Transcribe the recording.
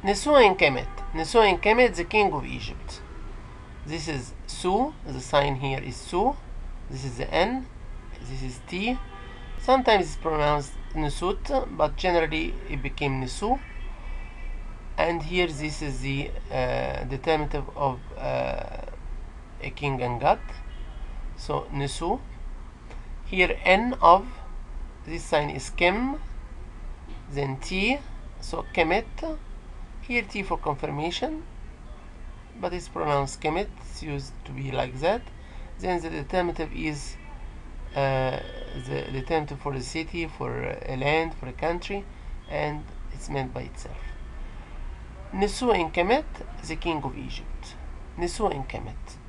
Nesu and Kemet, the king of Egypt. This is Su, the sign here is Su. This is the N, this is T. Sometimes it's pronounced Nusut, but generally it became Nesu. And here this is the determinative of a king and god. So Nesu. Here N of, this sign is Kem, then T, so Kemet. Here T for confirmation, but it's pronounced Kemet, it's used to be like that. Then the determinative is the determinative for a city, for a land, for a country, and it's meant by itself. Nesu and Kemet, the king of Egypt. Nesu and Kemet.